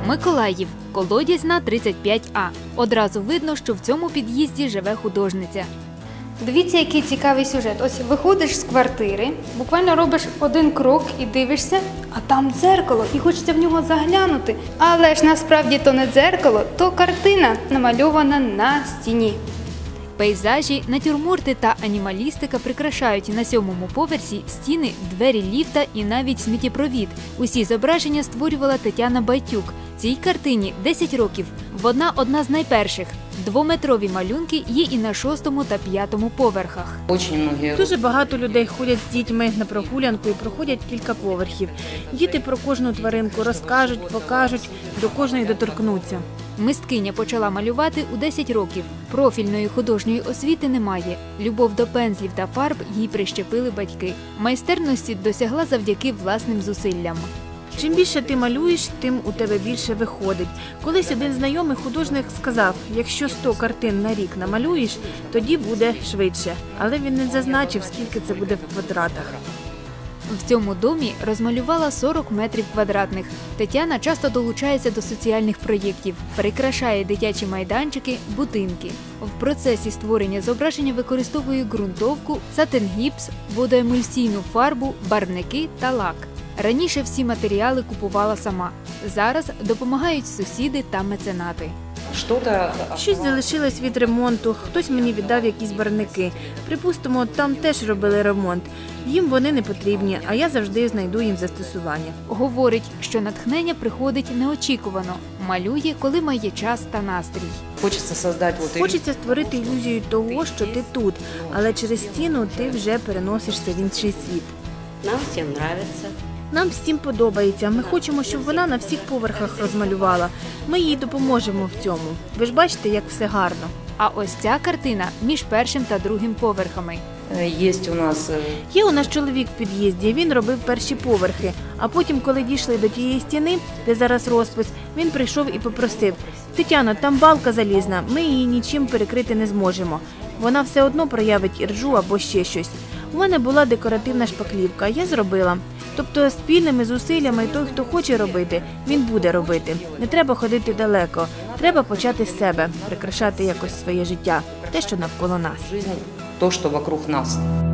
Миколаїв. Колодязьна, 35А. Одразу видно, що в цьому під'їзді живе художниця. Дивіться, який цікавий сюжет. Ось виходиш з квартири, буквально робиш один крок і дивишся, а там дзеркало, і хочеться в нього заглянути. Але ж насправді то не дзеркало, то картина, намальована на стіні. Пейзажі, натюрморти та анімалістика прикрашають на 7-му поверсі стіни, двері ліфта і навіть сміттєпровід. Усі зображення створювала Тетяна Байтюк. Цій картині 10 років. Вона одна з найперших. Двометрові малюнки є і на 6-му та 5-му поверхах. Дуже багато людей ходять з дітьми на прогулянку і проходять кілька поверхів. Діти про кожну тваринку розкажуть, покажуть, до кожної доторкнуться. Мисткиня почала малювати у 10 років. Профільної художньої освіти немає. Любов до пензлів та фарб їй прищепили батьки. Майстерності досягла завдяки власним зусиллям. Чим більше ти малюєш, тим у тебе більше виходить. Колись один знайомий художник сказав, якщо 100 картин на рік намалюєш, тоді буде швидше. Але він не зазначив, скільки це буде в квадратах. В цьому домі розмалювала 40 метрів квадратних. Тетяна часто долучається до соціальних проєктів, прикрашає дитячі майданчики, будинки. В процесі створення зображення використовує ґрунтовку, сатин-гіпс, водоемульсійну фарбу, барвники та лак. Раніше всі матеріали купувала сама. Зараз допомагають сусіди та меценати. Щось залишилось від ремонту, хтось мені віддав якісь барвники. Припустимо, там теж робили ремонт. Їм вони не потрібні, а я завжди знайду їм застосування. Говорить, що натхнення приходить неочікувано. Малює, коли має час та настрій. Хочеться створити ілюзію того, що ти тут, але через стіну ти вже переносишся в інший світ. Нам всім подобається. Нам всім подобається. Ми хочемо, щоб вона на всіх поверхах розмалювала. Ми їй допоможемо в цьому. Ви ж бачите, як все гарно. А ось ця картина між 1-м та 2-м поверхами. Є у нас чоловік в під'їзді, він робив перші поверхи. А потім, коли дійшли до тієї стіни, де зараз розпис, він прийшов і попросив: «Тетяно, там балка залізна, ми її нічим перекрити не зможемо. Вона все одно проявить іржу або ще щось. У мене була декоративна шпаклівка, я зробила. Тобто спільними зусиллями той, хто хоче робити, він буде робити. Не треба ходити далеко. Треба почати з себе, прикрашати якось своє життя, те, що навколо нас». То, що вокруг нас.